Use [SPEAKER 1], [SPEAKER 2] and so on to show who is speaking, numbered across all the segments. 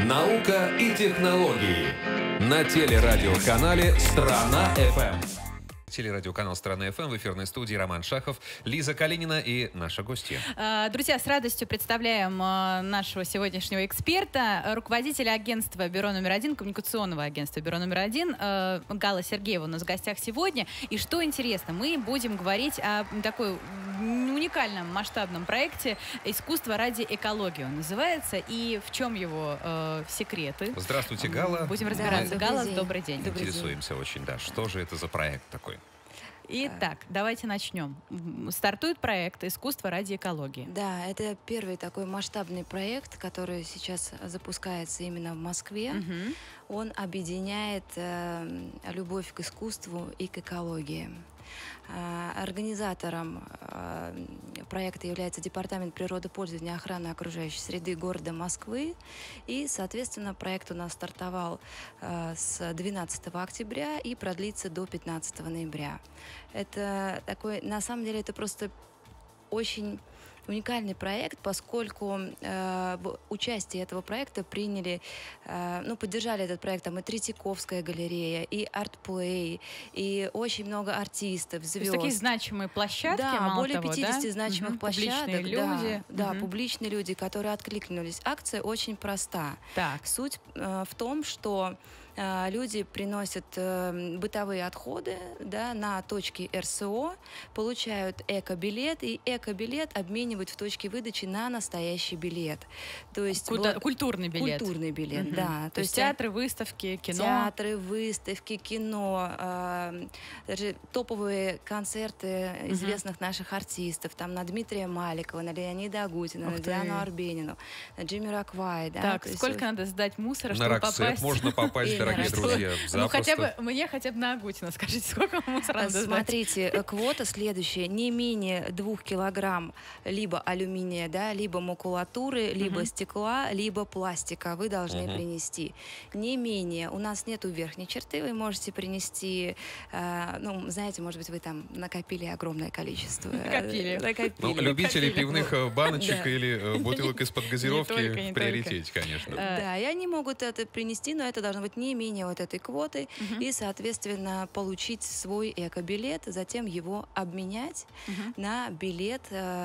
[SPEAKER 1] Наука и технологии на телерадиоканале «Страна.ФМ».
[SPEAKER 2] Телерадиоканал «Страна ФМ», в эфирной студии Роман Шахов, Лиза Калинина и наша гостья.
[SPEAKER 3] Друзья, с радостью представляем нашего сегодняшнего эксперта, руководителя агентства «Бюро номер 1», коммуникационного агентства «Бюро номер 1», Галла Сергеева у нас в гостях сегодня. И что интересно, мы будем говорить о такой уникальном масштабном проекте «Искусство ради экологии» он называется. И в чем его секреты?
[SPEAKER 2] Здравствуйте, Галла.
[SPEAKER 3] Будем разбираться. Галла, добрый день.
[SPEAKER 2] Интересуемся очень, да. Что же это за проект такой?
[SPEAKER 3] Итак, давайте начнем. Стартует проект «Искусство ради экологии».
[SPEAKER 4] Да, это первый такой масштабный проект, который сейчас запускается именно в Москве. Он объединяет любовь к искусству и к экологии. Организатором проекта является Департамент природопользования и охраны окружающей среды города Москвы. И, соответственно, проект у нас стартовал с 12 октября и продлится до 15 ноября. Это такой, на самом деле, это просто очень уникальный проект, поскольку в участие этого проекта приняли, поддержали этот проект там и Третьяковская галерея, и Артплей, и очень много артистов, звезд.
[SPEAKER 3] То есть такие значимые площадки,
[SPEAKER 4] да, более
[SPEAKER 3] того,
[SPEAKER 4] 50 значимых площадок.
[SPEAKER 3] Публичные люди.
[SPEAKER 4] Да, публичные люди, которые откликнулись. Акция очень проста.
[SPEAKER 3] Так.
[SPEAKER 4] Суть в том, что люди приносят бытовые отходы, да, на точки РСО, получают эко-билет, и эко-билет обменивают в точке выдачи на настоящий билет. То есть
[SPEAKER 3] культурный билет.
[SPEAKER 4] Культурный билет, да.
[SPEAKER 3] То есть театры, выставки, кино.
[SPEAKER 4] Театры, выставки, кино, даже топовые концерты известных наших артистов, там на Дмитрия Маликова, на Леонида Агутина, на Диану Арбенину, на Джамироквай. Да?
[SPEAKER 3] Так, сколько надо сдать мусора, чтобы
[SPEAKER 2] попасть? На Роксет можно попасть, дорогие друзья, запросто.
[SPEAKER 3] Мне хотя бы на Агутина скажите, сколько мусора надо сдать?
[SPEAKER 4] Смотрите, квота следующая. Не менее 2 килограмм либо алюминия, да, либо макулатуры, либо стекла, либо пластика вы должны принести. Не менее. У нас нету верхней черты. Вы можете принести, знаете, может быть, вы там накопили огромное количество.
[SPEAKER 3] Накопили.
[SPEAKER 2] Любители пивных баночек или бутылок из-под газировки в приоритете, конечно.
[SPEAKER 4] Да, и они могут это принести, но это должно быть не менее вот этой квоты, и, соответственно, получить свой эко-билет, затем его обменять на билет,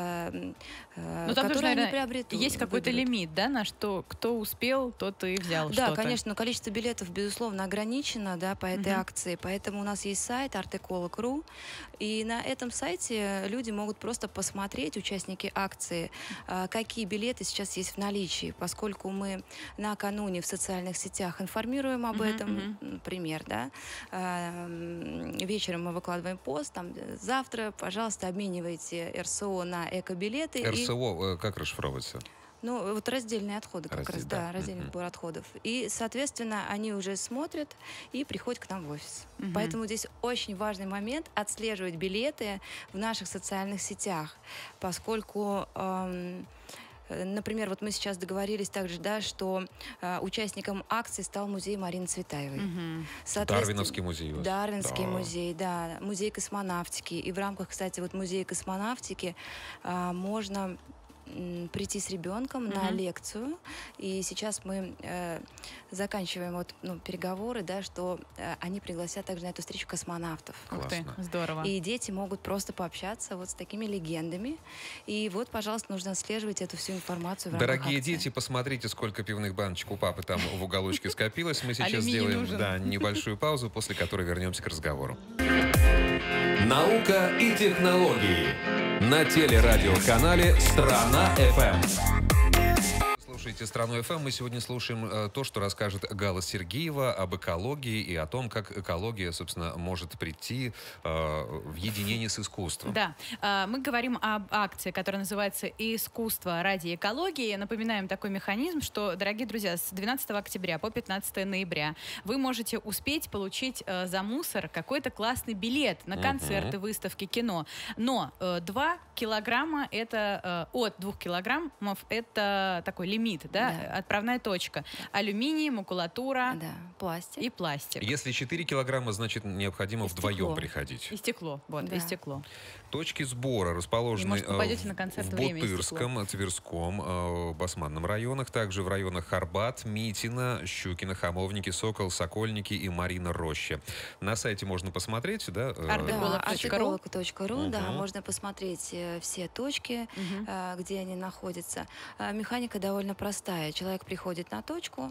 [SPEAKER 4] который они приобретут.
[SPEAKER 3] Есть какой-то лимит, да, на что кто успел, тот и взял что-то.
[SPEAKER 4] Да, конечно, но количество билетов, безусловно, ограничено, да, по этой акции, поэтому у нас есть сайт artecolog.ru, и на этом сайте люди могут просто посмотреть, участники акции, какие билеты сейчас есть в наличии, поскольку мы накануне в социальных сетях информируем об этом, например, да, вечером мы выкладываем пост, там, завтра, пожалуйста, обменивайте РСО на эко-билеты.
[SPEAKER 2] РСО как расшифровывается?
[SPEAKER 4] Вот раздельные отходы как раз, да, раздельный сбор отходов. И, соответственно, они уже смотрят и приходят к нам в офис. Поэтому здесь очень важный момент — отслеживать билеты в наших социальных сетях, поскольку... Например, вот мы сейчас договорились также, да, что участником акции стал музей Марины Цветаевой.
[SPEAKER 2] Дарвиновский музей.
[SPEAKER 4] Дарвинский музей, да, музей космонавтики. И в рамках, кстати, вот музея космонавтики можно прийти с ребенком на лекцию. И сейчас мы заканчиваем переговоры, да, что они пригласят также на эту встречу космонавтов.
[SPEAKER 3] Классно. Здорово.
[SPEAKER 4] И дети могут просто пообщаться вот с такими легендами. И вот, пожалуйста, нужно отслеживать эту всю информацию в рамках
[SPEAKER 2] Дорогие
[SPEAKER 4] акции.
[SPEAKER 2] дети, посмотрите, сколько пивных баночек у папы там в уголочке скопилось. Мы сейчас сделаем небольшую паузу, после которой вернемся к разговору.
[SPEAKER 1] Наука и технологии на телерадиоканале «Страна.ФМ».
[SPEAKER 2] Слушайте «Страну ФМ». Мы сегодня слушаем то, что расскажет Галла Сергеева об экологии и о том, как экология, собственно, может прийти в единение с искусством.
[SPEAKER 3] Да. Мы говорим об акции, которая называется «Искусство ради экологии». Напоминаем такой механизм, что, дорогие друзья, с 12 октября по 15 ноября вы можете успеть получить за мусор какой-то классный билет на концерты, выставки, кино. Но 2 килограмма это от 2 килограммов это такой лимит. лимит, да? Отправная точка. Алюминий, макулатура
[SPEAKER 4] пластик.
[SPEAKER 3] и пластик.
[SPEAKER 2] Если 4 килограмма, значит, необходимо вдвоем приходить.
[SPEAKER 3] И стекло. Вот, и стекло.
[SPEAKER 2] Точки сбора расположены
[SPEAKER 3] в
[SPEAKER 2] Бутырском, Тверском, Басманном районах, также в районах Арбат, Митино, Щукино, Хамовники, Сокол, Сокольники и Марина Роща. На сайте можно посмотреть, да?
[SPEAKER 4] Artekolog.ru, да, можно посмотреть все точки, где они находятся. Механика довольно простая. Человек приходит на точку,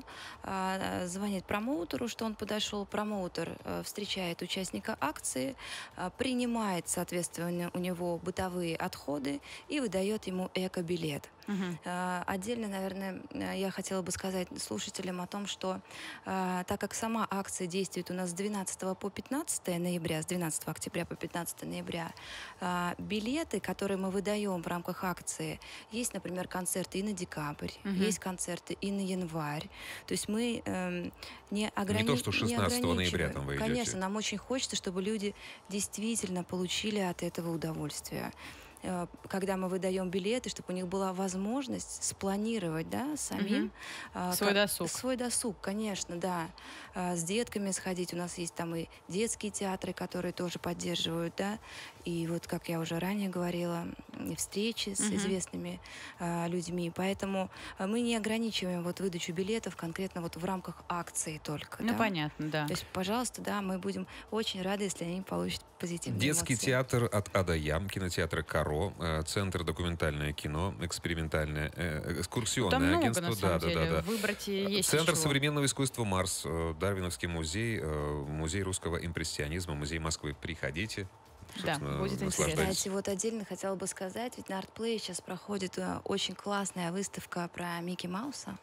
[SPEAKER 4] звонит промоутеру, что он подошел. Промоутер встречает участника акции, принимает, соответственно, у него бытовые отходы и выдает ему эко-билет. Отдельно, наверное, я хотела бы сказать слушателям о том, что так как сама акция действует у нас с 12 по 15 ноября, с 12 октября по 15 ноября, билеты, которые мы выдаем в рамках акции, есть, например, концерты и на декабрь, есть концерты и на январь. То есть мы не ограничиваем.
[SPEAKER 2] Не то, что 16 ноября там вы идете.
[SPEAKER 4] Конечно, нам очень хочется, чтобы люди действительно получили от этого удовольствие. Когда мы выдаем билеты, чтобы у них была возможность спланировать, да, самим
[SPEAKER 3] свой досуг.
[SPEAKER 4] Свой досуг, конечно, да. С детками сходить. У нас есть там и детские театры, которые тоже поддерживают, да. И вот, как я уже ранее говорила, и встречи с известными людьми. Поэтому мы не ограничиваем вот выдачу билетов конкретно вот в рамках акции только.
[SPEAKER 3] Ну, понятно, да.
[SPEAKER 4] То есть, пожалуйста, да, мы будем очень рады, если они получат позитивные
[SPEAKER 2] Детский
[SPEAKER 4] эмоции.
[SPEAKER 2] театр от А до Я, кинотеатр «Каро», Центр документальное кино, экспериментальное, экскурсионное агентство.
[SPEAKER 3] Да. Выбрать есть
[SPEAKER 2] Центр современного искусства «Марс», Дарвиновский музей, Музей русского импрессионизма, Музей Москвы. Приходите.
[SPEAKER 3] Да, будет интересно.
[SPEAKER 4] Кстати, вот отдельно хотела бы сказать, ведь на ArtPlay сейчас проходит очень классная выставка про Микки Мауса.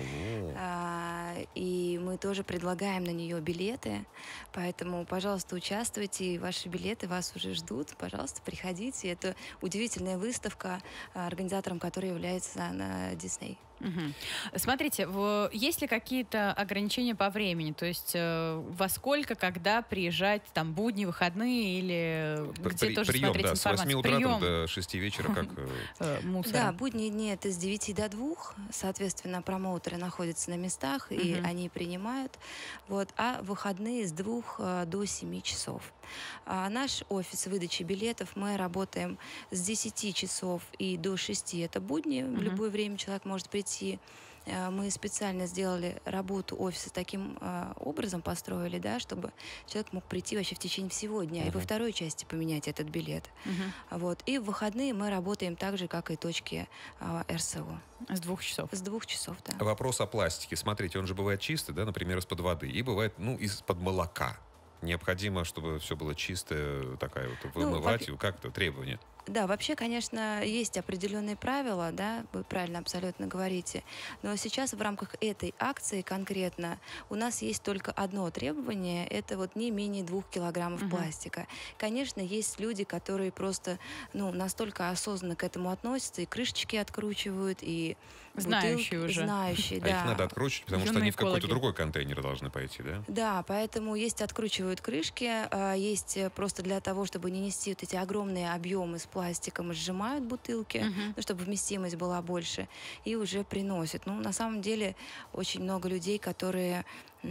[SPEAKER 4] И мы тоже предлагаем на нее билеты. Поэтому, пожалуйста, участвуйте. Ваши билеты вас уже ждут. Пожалуйста, приходите. Это удивительная выставка, организатором которой является Disney.
[SPEAKER 3] Смотрите, есть ли какие-то ограничения по времени? То есть во сколько, когда приезжать, там, будни, выходные или где тоже
[SPEAKER 2] прием,
[SPEAKER 3] смотреть информацию?
[SPEAKER 2] С 8 утра до 6 вечера, как
[SPEAKER 4] мусор. Да, будние дни это с 9 до 2. Соответственно, промоутеры находятся на местах, и они принимают. Вот, а выходные с 2 до 7 часов. Наш офис выдачи билетов, мы работаем с 10 часов и до 6. Это будни, в любое время человек может прийти. Мы специально сделали работу офиса таким образом, построили, да, чтобы человек мог прийти вообще в течение всего дня и во второй части поменять этот билет. Вот. И в выходные мы работаем так же, как и точки РСО.
[SPEAKER 3] С 2 часов?
[SPEAKER 4] С 2 часов, да.
[SPEAKER 2] Вопрос о пластике. Смотрите, он же бывает чистый, да, например, из-под воды, и бывает, из-под молока. Необходимо, чтобы все было чистое, такая вот, вымывать, как-то требования.
[SPEAKER 4] Да, вообще, конечно, есть определенные правила, да, вы правильно абсолютно говорите. Но сейчас в рамках этой акции конкретно у нас есть только одно требование, это вот не менее 2 килограммов пластика. Конечно, есть люди, которые просто, настолько осознанно к этому относятся, и крышечки откручивают, и
[SPEAKER 3] знающие уже.
[SPEAKER 4] Знающие, да.
[SPEAKER 2] Их надо откручивать, потому что они в какой-то другой контейнер должны пойти, да?
[SPEAKER 4] Да, поэтому есть откручивают крышки, есть просто для того, чтобы не нести вот эти огромные объемы с пластиком, сжимают бутылки, чтобы вместимость была больше, и уже приносят. На самом деле, очень много людей, которые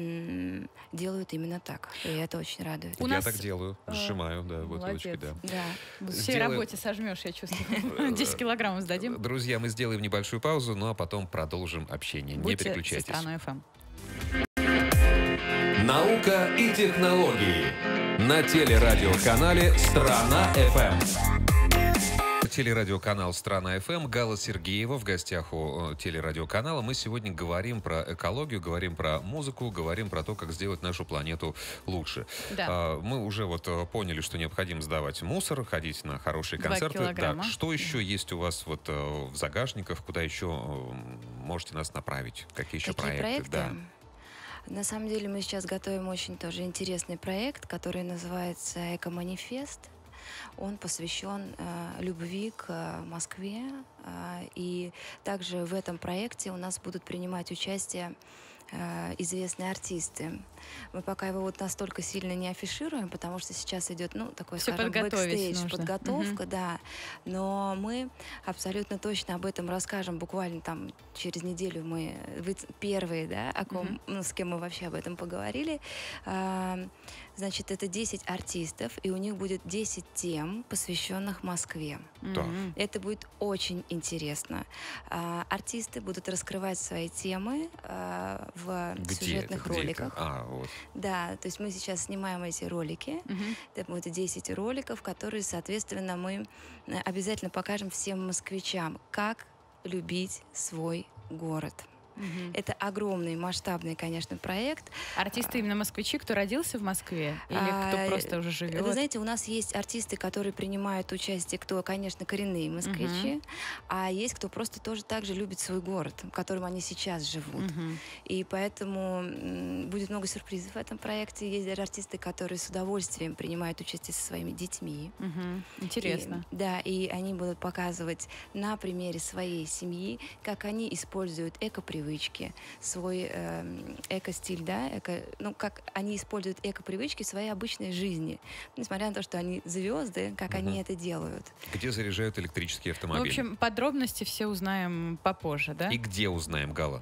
[SPEAKER 4] делают именно так. И это очень радует.
[SPEAKER 2] Я так делаю. Сжимаю, бутылочки, да.
[SPEAKER 4] Да.
[SPEAKER 3] Всей работе сожмешь, я чувствую. 10 килограммов сдадим.
[SPEAKER 2] Друзья, мы сделаем небольшую паузу, а потом продолжим общение. Не переключайтесь.
[SPEAKER 3] Со Страной ФМ.
[SPEAKER 1] Наука и технологии на телерадиоканале «Страна ФМ».
[SPEAKER 2] Телерадиоканал «Страна ФМ». Гала Сергеева в гостях у телерадиоканала. Мы сегодня говорим про экологию, говорим про музыку, говорим про то, как сделать нашу планету лучше.
[SPEAKER 3] Да.
[SPEAKER 2] Мы уже поняли, что необходимо сдавать мусор, ходить на хорошие
[SPEAKER 3] 2
[SPEAKER 2] концерты.
[SPEAKER 3] килограмма.
[SPEAKER 2] Да. Что еще есть у вас в загашниках? Куда еще можете нас направить? Какие еще проекты? Да.
[SPEAKER 4] На самом деле мы сейчас готовим очень тоже интересный проект, который называется «Эко-манифест». Он посвящен любви к Москве. И также в этом проекте у нас будут принимать участие известные артисты. Мы пока его вот настолько сильно не афишируем, потому что сейчас идет, ну, такой,
[SPEAKER 3] Всё
[SPEAKER 4] скажем,
[SPEAKER 3] подготовить
[SPEAKER 4] бэкстейдж,
[SPEAKER 3] нужно.
[SPEAKER 4] подготовка, да. Но мы абсолютно точно об этом расскажем буквально там через неделю. Вы первые, да, о ком, ну, с кем мы вообще об этом поговорили. Значит, это 10 артистов, и у них будет 10 тем, посвященных Москве.
[SPEAKER 2] Так.
[SPEAKER 4] Это будет очень интересно. Артисты будут раскрывать свои темы в
[SPEAKER 2] Где
[SPEAKER 4] сюжетных
[SPEAKER 2] это? Где это?
[SPEAKER 4] роликах.
[SPEAKER 2] Вот.
[SPEAKER 4] Да, то есть мы сейчас снимаем эти ролики. Это будет 10 роликов, которые, соответственно, мы обязательно покажем всем москвичам, как любить свой город. Это огромный, масштабный, конечно, проект.
[SPEAKER 3] Артисты именно москвичи, кто родился в Москве? Или кто просто уже живет?
[SPEAKER 4] Вы знаете, у нас есть артисты, которые принимают участие, кто, конечно, коренные москвичи, а есть кто просто тоже так же любит свой город, в котором они сейчас живут. И поэтому будет много сюрпризов в этом проекте. Есть даже артисты, которые с удовольствием принимают участие со своими детьми.
[SPEAKER 3] Интересно.
[SPEAKER 4] И они будут показывать на примере своей семьи, как они используют эко-привычки, свой эко-стиль, да, как они используют эко-привычки в своей обычной жизни, несмотря на то, что они звезды, как они это делают.
[SPEAKER 2] Где заряжают электрические
[SPEAKER 3] В
[SPEAKER 2] автомобили?
[SPEAKER 3] общем, подробности все узнаем попозже, да?
[SPEAKER 2] И где узнаем, Гала?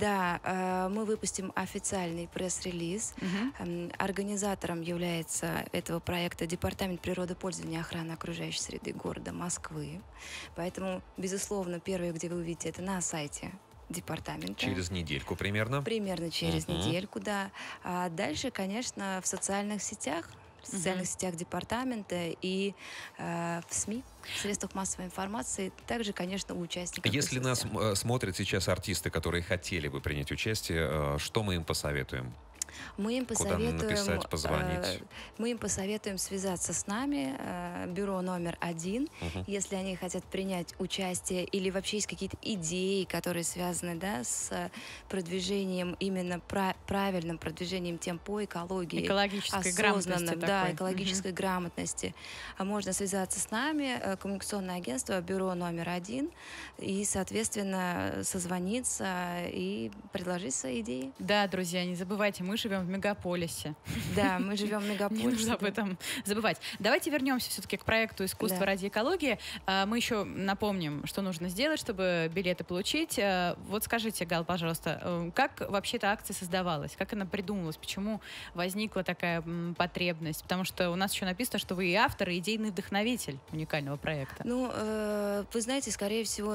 [SPEAKER 4] Да, мы выпустим официальный пресс-релиз. Организатором является этого проекта Департамент природопользования и охраны окружающей среды города Москвы. Поэтому, безусловно, первое, где вы увидите, это на сайте департамента.
[SPEAKER 2] Через недельку примерно?
[SPEAKER 4] Примерно через недельку, да. А дальше, конечно, в социальных сетях департамента и в СМИ, в средствах массовой информации, также, конечно, у участников.
[SPEAKER 2] Если нас смотрят сейчас артисты, которые хотели бы принять участие, что мы им посоветуем?
[SPEAKER 4] Мы им
[SPEAKER 2] Куда написать, позвонить?
[SPEAKER 4] Мы им посоветуем связаться с нами, бюро номер 1, если они хотят принять участие или вообще есть какие-то идеи, которые связаны, да, с продвижением, именно правильным продвижением тем по экологии.
[SPEAKER 3] Экологической грамотности.
[SPEAKER 4] Да, экологической грамотности. Можно связаться с нами, коммуникационное агентство, бюро номер 1, и, соответственно, созвониться и предложить свои идеи.
[SPEAKER 3] Да, друзья, не забывайте, мы живем в мегаполисе.
[SPEAKER 4] Да, мы живем в мегаполисе.
[SPEAKER 3] Не нужно об этом забывать. Давайте вернемся все-таки к проекту «Искусство ради экологии». Мы еще напомним, что нужно сделать, чтобы билеты получить. Вот скажите, Гал, пожалуйста, как вообще эта акция создавалась? Как она придумалась? Почему возникла такая потребность? Потому что у нас еще написано, что вы и автор, и идейный вдохновитель уникального проекта.
[SPEAKER 4] Ну, вы знаете, скорее всего,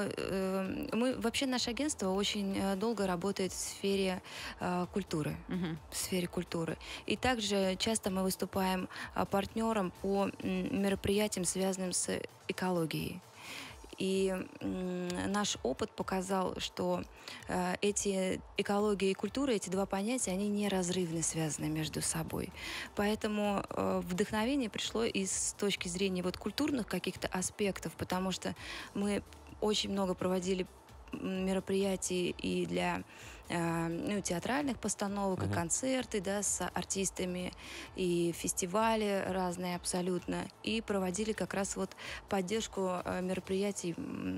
[SPEAKER 4] вообще наше агентство очень долго работает в сфере культуры. В сфере культуры. И также часто мы выступаем партнером по мероприятиям, связанным с экологией. И наш опыт показал, что эти экология и культура, эти два понятия, они неразрывно связаны между собой. Поэтому вдохновение пришло и с точки зрения вот культурных каких-то аспектов, потому что мы очень много проводили мероприятий и для театральных постановок, и концерты, да, с артистами, и фестивали разные абсолютно, и проводили как раз вот поддержку мероприятий,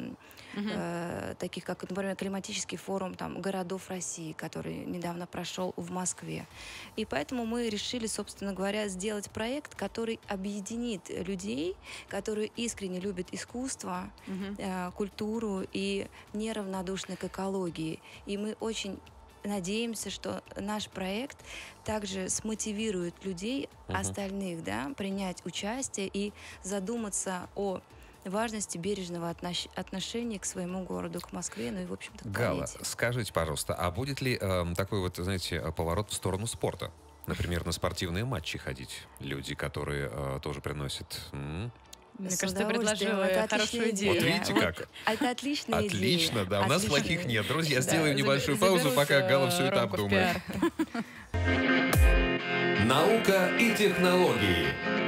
[SPEAKER 4] таких как, например, климатический форум там, городов России, который недавно прошел в Москве. И поэтому мы решили, собственно говоря, сделать проект, который объединит людей, которые искренне любят искусство, культуру и неравнодушны к экологии. И мы очень надеемся, что наш проект также смотивирует людей, остальных, да, принять участие и задуматься о важности бережного отношения к своему городу, к Москве, ну и, в общем-то, к
[SPEAKER 2] Гала,
[SPEAKER 4] планете.
[SPEAKER 2] скажите, пожалуйста, а будет ли такой вот, знаете, поворот в сторону спорта? Например, на спортивные матчи ходить люди, которые тоже приносят...
[SPEAKER 3] Мне кажется, ты предложила хорошую идею.
[SPEAKER 2] Вот видите как?
[SPEAKER 4] Это отличная идея.
[SPEAKER 2] Отлично, да. У нас
[SPEAKER 4] Отличная.
[SPEAKER 2] плохих нет. Друзья,
[SPEAKER 3] Да,
[SPEAKER 2] сделаем небольшую паузу, пока Гала все это
[SPEAKER 3] Ромку в
[SPEAKER 2] обдумает.
[SPEAKER 3] пиар.
[SPEAKER 1] Наука и технологии.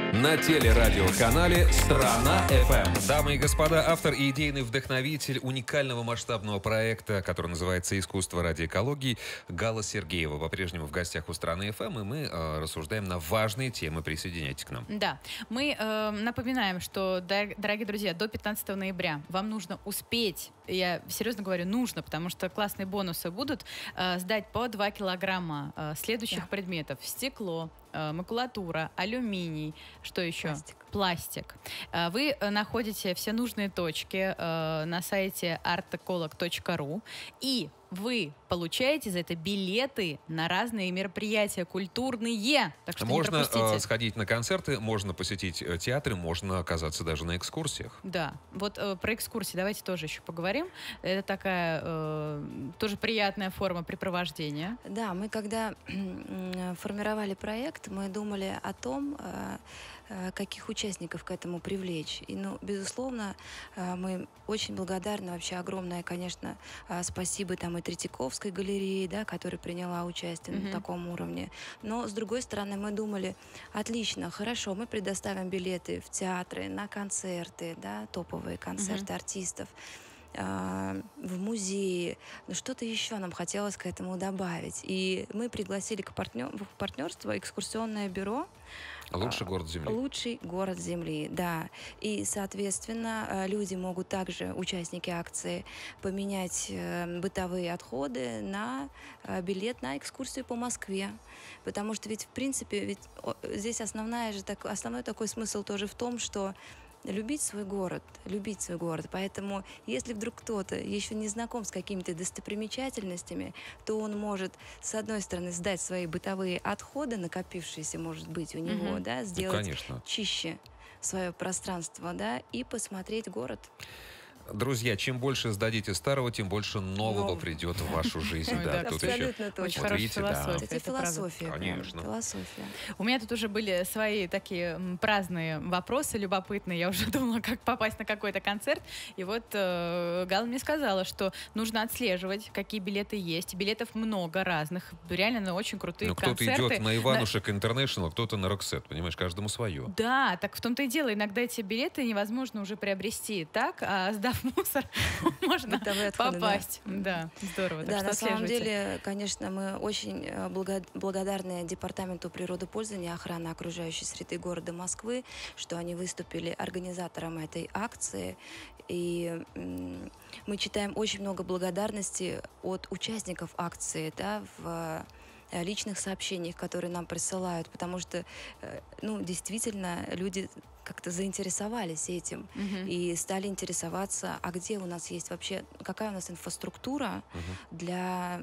[SPEAKER 1] на телерадиоканале «Страна-ФМ».
[SPEAKER 2] Дамы и господа, автор и идейный вдохновитель уникального масштабного проекта, который называется «Искусство ради экологии», Галла Сергеева по-прежнему в гостях у «Страны-ФМ», и мы рассуждаем на важные темы. Присоединяйтесь к нам.
[SPEAKER 3] Да, мы напоминаем, что, дорогие друзья, до 15 ноября вам нужно успеть, я серьезно говорю, нужно, потому что классные бонусы будут, сдать по 2 килограмма следующих предметов: стекло, макулатура, алюминий, что еще? Пластик. Вы находите все нужные точки на сайте artecolog.ru, и вы получаете за это билеты на разные мероприятия культурные. Так что
[SPEAKER 2] можно
[SPEAKER 3] не пропустите.
[SPEAKER 2] сходить на концерты, можно посетить театры, можно оказаться даже на экскурсиях.
[SPEAKER 3] Да, вот про экскурсии давайте тоже еще поговорим. Это такая тоже приятная форма препровождения.
[SPEAKER 4] Да, мы когда формировали проект, мы думали о том, каких участников к этому привлечь. И, безусловно, мы очень благодарны, вообще огромное, конечно, спасибо там и Третьяковской галерее, да, которая приняла участие на таком уровне. Но, с другой стороны, мы думали, отлично, хорошо, мы предоставим билеты в театры, на концерты, да, топовые концерты артистов, в музее, но что-то еще нам хотелось к этому добавить. И мы пригласили в партнерство экскурсионное бюро.
[SPEAKER 2] Лучший город Земли.
[SPEAKER 4] Лучший город Земли, да. И, соответственно, люди могут также, участники акции, поменять бытовые отходы на билет на экскурсию по Москве. Потому что ведь, в принципе, здесь основной такой смысл тоже в том, что любить свой город. Поэтому, если вдруг кто-то еще не знаком с какими-то достопримечательностями, то он может, с одной стороны, сдать свои бытовые отходы, накопившиеся, может быть, у него, да, сделать чище свое пространство, да, и посмотреть город.
[SPEAKER 2] Друзья, чем больше сдадите старого, тем больше нового придет в вашу жизнь.
[SPEAKER 3] Да,
[SPEAKER 2] тут
[SPEAKER 4] абсолютно
[SPEAKER 2] еще...
[SPEAKER 4] точно.
[SPEAKER 3] Очень хорошая философия.
[SPEAKER 4] Это философия.
[SPEAKER 2] Конечно.
[SPEAKER 4] Философия.
[SPEAKER 3] У меня тут уже были свои такие праздные вопросы, любопытные. Я уже думала, как попасть на какой-то концерт. И вот Галла мне сказала, что нужно отслеживать, какие билеты есть. Билетов много разных. Реально на очень крутые концерты.
[SPEAKER 2] Кто-то идет на Иванушек Интернешнл, кто-то на Роксет. Понимаешь, каждому свое.
[SPEAKER 3] Да, так в том-то и дело. Иногда эти билеты невозможно уже приобрести так, а сдав мусор, можно попасть. Да, здорово.
[SPEAKER 4] Да, на самом деле, конечно, мы очень благодарны Департаменту природопользования и охраны окружающей среды города Москвы, что они выступили организатором этой акции. И мы читаем очень много благодарности от участников акции, да, в личных сообщениях, которые нам присылают, потому что, действительно, люди как-то заинтересовались этим и стали интересоваться, а где у нас есть вообще, какая у нас инфраструктура для,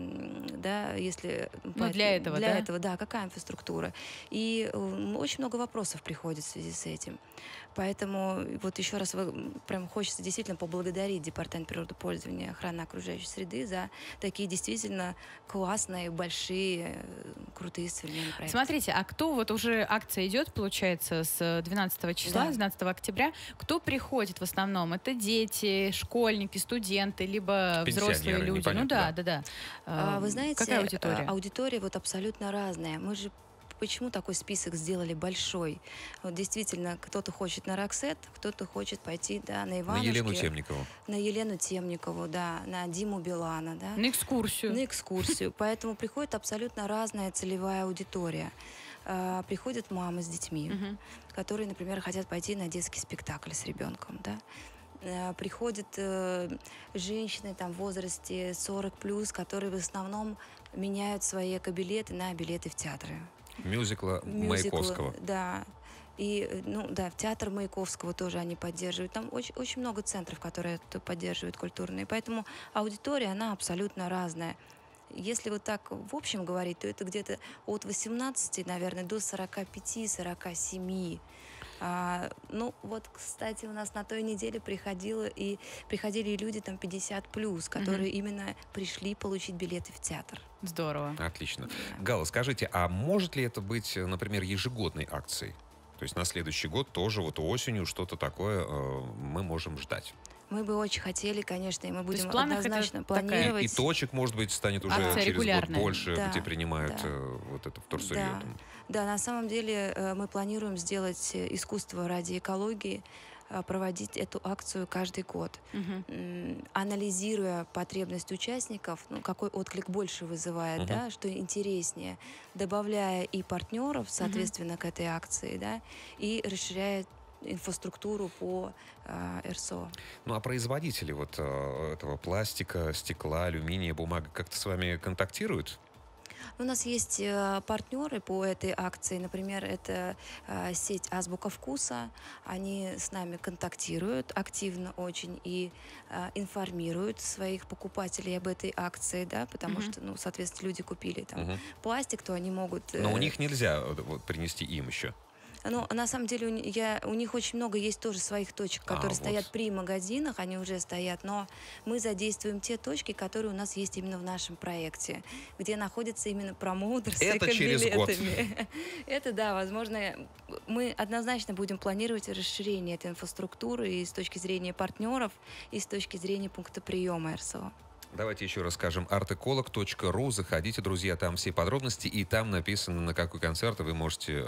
[SPEAKER 4] да, если...
[SPEAKER 3] для этого,
[SPEAKER 4] да, какая инфраструктура. И очень много вопросов приходит в связи с этим. Поэтому вот еще раз прям хочется действительно поблагодарить Департамент природопользования и охраны окружающей среды за такие действительно классные, большие, крутые современные проекты.
[SPEAKER 3] Смотрите, а кто, вот уже акция идет, получается, с 12 числа, 12 октября, кто приходит в основном? Это дети, школьники, студенты, либо взрослые люди? Да.
[SPEAKER 4] Вы знаете,
[SPEAKER 3] какая аудитория?
[SPEAKER 4] Аудитория вот абсолютно разная. Мы же почему такой список сделали большой? Вот действительно, кто-то хочет на Роксет, кто-то хочет пойти, да, на Иванушки.
[SPEAKER 2] На Елену Темникову.
[SPEAKER 4] На Елену Темникову, да, на Диму Билана, да.
[SPEAKER 3] На экскурсию.
[SPEAKER 4] На экскурсию. Поэтому приходит абсолютно разная целевая аудитория. Приходят мамы с детьми, которые, например, хотят пойти на детский спектакль с ребенком, да. Приходят женщины там, в возрасте 40+, которые в основном меняют свои экобилеты на билеты в театры.
[SPEAKER 2] Мюзикла Маяковского.
[SPEAKER 4] Да. И, в театр Маяковского тоже они поддерживают. Там очень много центров, которые это поддерживают культурные. Поэтому аудитория, она абсолютно разная. Если вот так в общем говорить, то это где-то от 18, наверное, до 45-47. Вот, кстати, у нас на той неделе приходили люди там 50+, которые именно пришли получить билеты в театр.
[SPEAKER 3] Здорово.
[SPEAKER 2] Отлично. Галла, скажите, а может ли это быть, например, ежегодной акцией? То есть на следующий год тоже вот осенью что-то такое мы можем ждать?
[SPEAKER 4] Мы бы очень хотели, конечно, и мы будем однозначно планировать.
[SPEAKER 2] И точек, может быть, станет уже через год больше, где принимают вот это вторсырье.
[SPEAKER 4] Да, на самом деле мы планируем сделать искусство ради экологии, проводить эту акцию каждый год, анализируя потребность участников, ну, какой отклик больше вызывает, да, что интереснее, добавляя и партнеров, соответственно, к этой акции, да, и расширяя инфраструктуру по РСО.
[SPEAKER 2] Ну, а производители вот этого пластика, стекла, алюминия, бумага как-то с вами контактируют?
[SPEAKER 4] У нас есть партнеры по этой акции. Например, это сеть «Азбука вкуса». Они с нами контактируют активно очень и информируют своих покупателей об этой акции, да, потому что, ну, соответственно, люди купили там пластик, то они могут...
[SPEAKER 2] Но у них нельзя вот, принести им еще.
[SPEAKER 4] Ну, на самом деле у них очень много есть тоже своих точек, которые стоят при магазинах, они уже стоят, но мы задействуем те точки, которые у нас есть именно в нашем проекте, где находятся именно промоутеры с
[SPEAKER 2] Это через год.
[SPEAKER 4] Это, да, возможно, мы однозначно будем планировать расширение этой инфраструктуры и с точки зрения партнеров, и с точки зрения пункта приема РСО.
[SPEAKER 2] Давайте еще расскажем. artecolog.ru. Заходите, друзья, там все подробности, и там написано, на какой концерт вы можете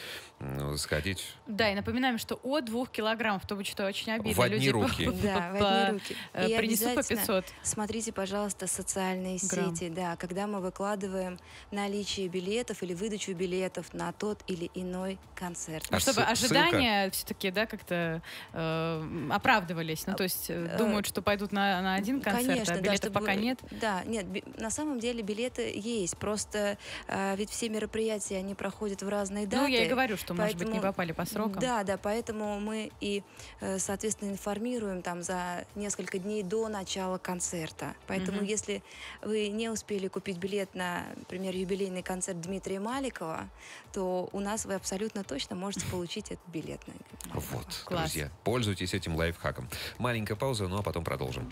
[SPEAKER 2] сходить.
[SPEAKER 3] Да, и напоминаем, что от 2 килограммов, то, что очень обидно.
[SPEAKER 2] В одни руки.
[SPEAKER 4] Да, в одни руки. И
[SPEAKER 3] принесут по 500.
[SPEAKER 4] Смотрите, пожалуйста, социальные сети, да, когда мы выкладываем наличие билетов или выдачу билетов на тот или иной концерт.
[SPEAKER 3] Чтобы ожидания все-таки, да, как-то оправдывались. Ну, то есть думают, что пойдут на один концерт,
[SPEAKER 4] конечно,
[SPEAKER 3] а билетов пока нет.
[SPEAKER 4] Да, нет, на самом деле билеты есть, просто ведь все мероприятия, они проходят в разные даты.
[SPEAKER 3] Ну, я и говорю, что, может быть, не попали по срокам.
[SPEAKER 4] Да, да, поэтому мы и, соответственно, информируем там за несколько дней до начала концерта. Поэтому, если вы не успели купить билет на, например, юбилейный концерт Дмитрия Маликова, то у нас вы абсолютно точно можете получить этот билет.
[SPEAKER 2] Вот,
[SPEAKER 3] класс.
[SPEAKER 2] Друзья, пользуйтесь этим лайфхаком. Маленькая пауза, ну а потом продолжим.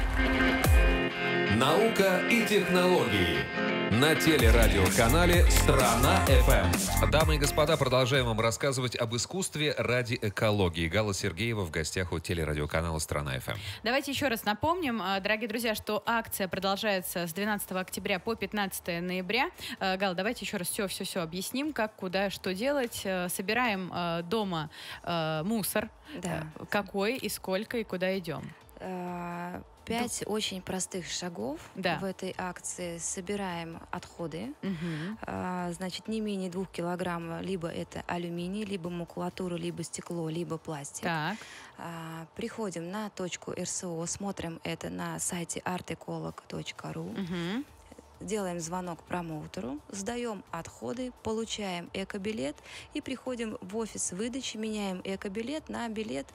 [SPEAKER 1] Наука и технологии. На телерадиоканале «Страна.ФМ».
[SPEAKER 2] Дамы и господа, продолжаем вам рассказывать об искусстве ради экологии. Галла Сергеева в гостях у телерадиоканала «Страна.ФМ».
[SPEAKER 3] Давайте еще раз напомним, дорогие друзья, что акция продолжается с 12 октября по 15 ноября. Галла, давайте еще раз все объясним, как, куда, что делать. Собираем дома мусор.
[SPEAKER 4] Да.
[SPEAKER 3] Какой и сколько, и куда идем?
[SPEAKER 4] 5 очень простых шагов в этой акции. Собираем отходы. Значит, не менее 2 килограмм. Либо это алюминий, либо макулатура, либо стекло, либо пластик.
[SPEAKER 3] Так.
[SPEAKER 4] Приходим на точку РСО, смотрим это на сайте artecolog.ru. Делаем звонок промоутеру, сдаем отходы, получаем экобилет и приходим в офис выдачи, меняем экобилет на билет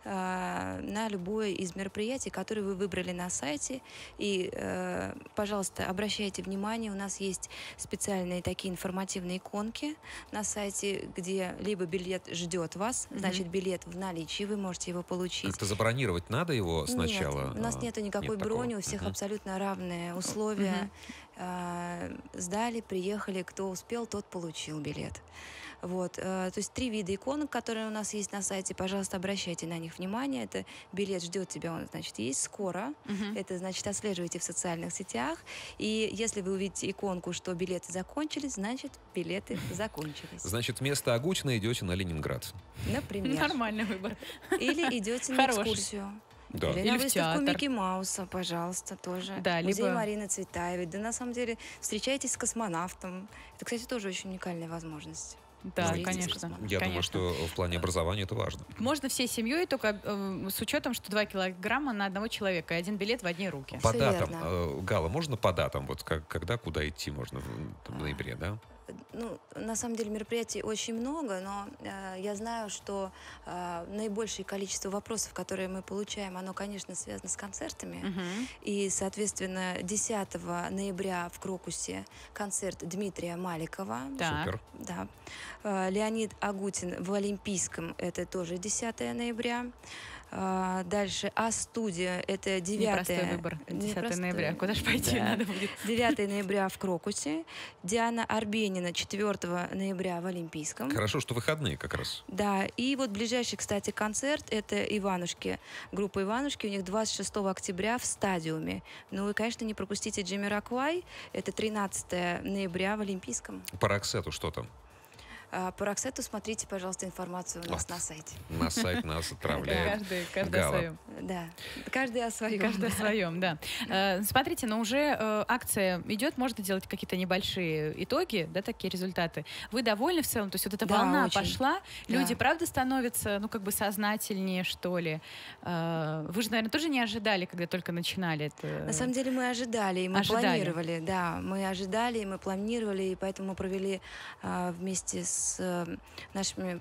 [SPEAKER 4] на любое из мероприятий, которые вы выбрали на сайте. И, пожалуйста, обращайте внимание, у нас есть специальные такие информативные иконки на сайте, где либо билет ждет вас, значит, билет в наличии, вы можете его получить.
[SPEAKER 2] Как-то забронировать надо его сначала?
[SPEAKER 4] Нет, у нас нету никакой брони, у всех абсолютно равные условия. Сдали, приехали, кто успел, тот получил билет. Вот, то есть 3 вида иконок, которые у нас есть на сайте, пожалуйста, обращайте на них внимание. Это билет ждет тебя, он, значит, есть скоро. Это, значит, отслеживайте в социальных сетях. И если вы увидите иконку, что билеты закончились, значит, билеты закончились.
[SPEAKER 2] Значит, вместо Агутина идете на Ленинград.
[SPEAKER 4] Например.
[SPEAKER 3] Нормальный выбор.
[SPEAKER 4] Или идете на экскурсию.
[SPEAKER 2] Да.
[SPEAKER 4] Или
[SPEAKER 3] Или
[SPEAKER 4] на
[SPEAKER 3] в
[SPEAKER 4] выставку
[SPEAKER 3] театр.
[SPEAKER 4] Микки Мауса, пожалуйста, тоже.
[SPEAKER 3] Да,
[SPEAKER 4] Музей
[SPEAKER 3] либо...
[SPEAKER 4] Марины Цветаевой. Да, на самом деле, встречайтесь с космонавтом. Это, кстати, тоже очень уникальная возможность.
[SPEAKER 3] Да,
[SPEAKER 4] Встретиться с
[SPEAKER 3] конечно.
[SPEAKER 4] космонавтом.
[SPEAKER 2] Я думаю, что в плане образования это важно.
[SPEAKER 3] Можно всей семьей, только с учетом, что 2 килограмма на одного человека и 1 билет в одни руки.
[SPEAKER 2] По
[SPEAKER 4] Всё
[SPEAKER 2] датам.
[SPEAKER 4] верно.
[SPEAKER 2] Гала, можно по датам? Вот когда, куда идти можно в ноябре, да?
[SPEAKER 4] Ну, на самом деле мероприятий очень много, но я знаю, что наибольшее количество вопросов, которые мы получаем, оно, конечно, связано с концертами. И, соответственно, 10 ноября в Крокусе концерт Дмитрия Маликова.
[SPEAKER 3] Так.
[SPEAKER 2] Супер.
[SPEAKER 4] Да. Леонид Агутин в Олимпийском, это тоже 10 ноября. Дальше А-студия, это 9
[SPEAKER 3] Непростой выбор. 10 ноября. Куда же пойти надо будет?
[SPEAKER 4] 9 ноября в Крокусе. Диана Арбенина 4 ноября в Олимпийском.
[SPEAKER 2] Хорошо, что выходные как раз.
[SPEAKER 4] Да, и вот ближайший, кстати, концерт, это Иванушки. Группа Иванушки, у них 26 октября в Стадиуме. Ну и, конечно, не пропустите Джимми Роквай, это 13 ноября в Олимпийском.
[SPEAKER 2] По Роксету что там?
[SPEAKER 4] По Роксету смотрите, пожалуйста, информацию у нас на сайте.
[SPEAKER 2] На сайт нас отправляет
[SPEAKER 3] Каждый о
[SPEAKER 2] Гала.
[SPEAKER 3] своем.
[SPEAKER 4] Да, каждый о своем.
[SPEAKER 3] Каждый о своем, да. Смотрите, но уже акция идет, можно делать какие-то небольшие итоги, да, такие результаты. Вы довольны в целом? То есть вот эта
[SPEAKER 4] Да,
[SPEAKER 3] волна
[SPEAKER 4] очень.
[SPEAKER 3] пошла,
[SPEAKER 4] Да.
[SPEAKER 3] люди, правда, становятся, ну, как бы сознательнее, что ли? Вы же, наверное, тоже не ожидали, когда только начинали это?
[SPEAKER 4] На самом деле мы ожидали, и мы
[SPEAKER 3] Ожидали.
[SPEAKER 4] планировали. Да, мы ожидали, и мы планировали, и поэтому мы провели вместе с нашими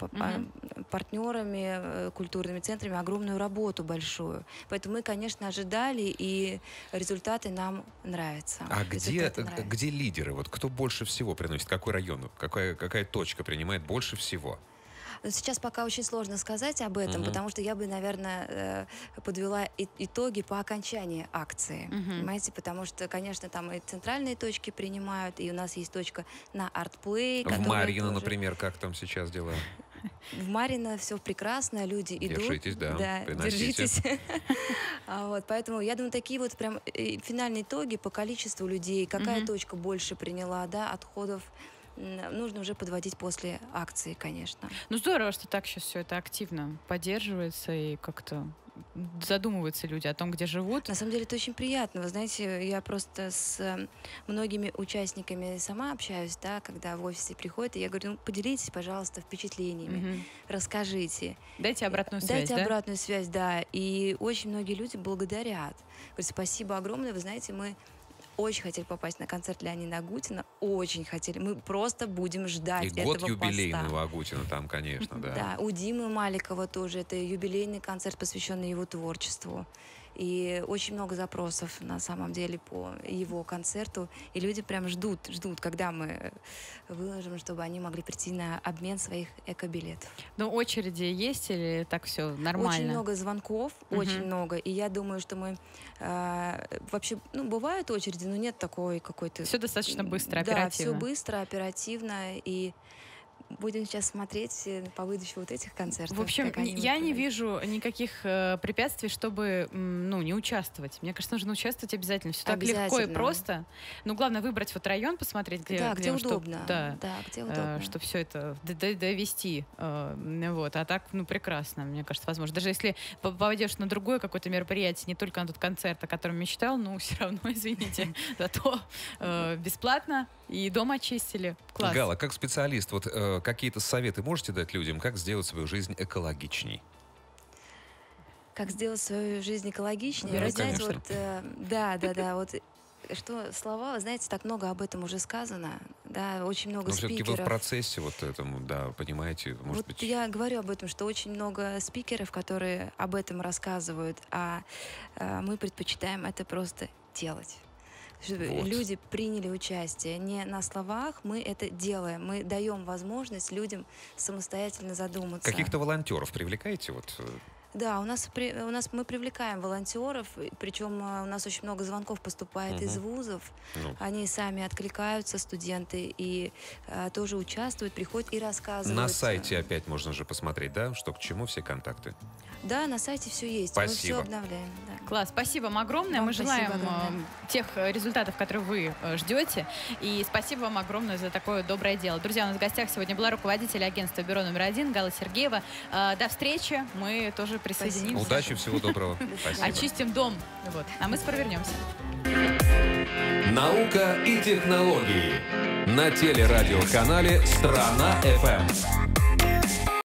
[SPEAKER 4] партнерами, культурными центрами огромную работу большую. Поэтому мы, конечно, ожидали, и результаты нам нравятся.
[SPEAKER 2] А
[SPEAKER 4] Результаты нравятся.
[SPEAKER 2] где лидеры? Вот кто больше всего приносит? Какой район? Какая точка принимает больше всего?
[SPEAKER 4] Сейчас пока очень сложно сказать об этом, потому что я бы, наверное, подвела итоги по окончании акции. Понимаете? Потому что, конечно, там и центральные точки принимают, и у нас есть точка на артплей.
[SPEAKER 2] В Марьино, например, как там сейчас дела?
[SPEAKER 4] В Марьино все прекрасно, люди идут.
[SPEAKER 2] Держитесь, да, приносите.
[SPEAKER 4] Держитесь. Поэтому я думаю, такие вот прям финальные итоги по количеству людей, какая точка больше приняла, да, отходов, нужно уже подводить после акции, конечно.
[SPEAKER 3] Ну, здорово, что так сейчас все это активно поддерживается и как-то задумываются люди о том, где живут.
[SPEAKER 4] На самом деле это очень приятно. Вы знаете, я просто с многими участниками сама общаюсь, да, когда в офисе приходят, и я говорю, ну, поделитесь, пожалуйста, впечатлениями, расскажите.
[SPEAKER 3] Дайте обратную связь,
[SPEAKER 4] Дайте обратную связь, да. И очень многие люди благодарят. Говорят, спасибо огромное. Вы знаете, мы очень хотели попасть на концерт Леонида Агутина, очень хотели. Мы просто будем ждать
[SPEAKER 2] И
[SPEAKER 4] этого
[SPEAKER 2] год юбилейного
[SPEAKER 4] поста.
[SPEAKER 2] Агутина там, конечно, да.
[SPEAKER 4] Да, у Димы Маликова тоже. Это юбилейный концерт, посвященный его творчеству. И очень много запросов, на самом деле, по его концерту. И люди прям ждут, когда мы выложим, чтобы они могли прийти на обмен своих эко-билетов.
[SPEAKER 3] Ну, очереди есть или так все нормально?
[SPEAKER 4] Очень много звонков, очень много. И я думаю, что мы вообще, ну, бывают очереди, но нет такой какой-то...
[SPEAKER 3] Все достаточно быстро,
[SPEAKER 4] Да,
[SPEAKER 3] оперативно.
[SPEAKER 4] все быстро, оперативно. И будем сейчас смотреть по выдаче вот этих концертов.
[SPEAKER 3] В общем,
[SPEAKER 4] как они
[SPEAKER 3] я не
[SPEAKER 4] выглядят.
[SPEAKER 3] вижу никаких препятствий, чтобы не участвовать. Мне кажется, нужно участвовать обязательно. Все так легко и
[SPEAKER 4] Обязательно.
[SPEAKER 3] просто. Ну, главное выбрать вот район, посмотреть, где,
[SPEAKER 4] Да, где
[SPEAKER 3] чтоб-
[SPEAKER 4] удобно.
[SPEAKER 3] да,
[SPEAKER 4] Да, где удобно.
[SPEAKER 3] чтобы все это довести. Вот. А так, ну, прекрасно, мне кажется, возможно. Даже если попадешь на другое какое-то мероприятие, не только на тот концерт, о котором мечтал, ну, все равно, извините, зато бесплатно и дом очистили. Класс.
[SPEAKER 2] Гала, как специалист, вот какие-то советы можете дать людям, как сделать свою жизнь экологичней?
[SPEAKER 4] Как сделать свою жизнь экологичнее?
[SPEAKER 3] Ну,
[SPEAKER 4] Вы знаете,
[SPEAKER 2] конечно.
[SPEAKER 4] вот, да, вот что слова, вы знаете, так много об этом уже сказано, да, очень много
[SPEAKER 2] Но все-таки вы в
[SPEAKER 4] спикеров.
[SPEAKER 2] процессе вот этому, да, понимаете, может
[SPEAKER 4] Вот
[SPEAKER 2] быть...
[SPEAKER 4] я говорю об этом, что очень много спикеров, которые об этом рассказывают, а мы предпочитаем это просто делать. Чтобы
[SPEAKER 2] Вот.
[SPEAKER 4] люди приняли участие. Не на словах, мы это делаем. Мы даем возможность людям самостоятельно задуматься.
[SPEAKER 2] Каких-то волонтеров привлекаете? Вот,
[SPEAKER 4] Да, у нас мы привлекаем волонтеров, причем у нас очень много звонков поступает из вузов.
[SPEAKER 2] ну,
[SPEAKER 4] Они сами откликаются, студенты, и тоже участвуют, приходят и рассказывают.
[SPEAKER 2] на сайте опять можно же посмотреть, да, что к чему, все контакты.
[SPEAKER 4] Да, на сайте все есть. Мы
[SPEAKER 2] Спасибо.
[SPEAKER 4] все обновляем. Да.
[SPEAKER 3] Класс, спасибо вам огромное.
[SPEAKER 4] Вам
[SPEAKER 3] Мы желаем
[SPEAKER 4] спасибо огромное.
[SPEAKER 3] тех результатов, которые вы ждете. И спасибо вам огромное за такое доброе дело. Друзья, у нас в гостях сегодня была руководитель агентства «Бюро номер 1» Гала Сергеева. До встречи. Мы тоже присоединимся.
[SPEAKER 2] Удачи, всего доброго. Спасибо.
[SPEAKER 3] Очистим дом. Вот. А мы скоро вернемся.
[SPEAKER 1] Наука и технологии на телерадиоканале «Страна FM».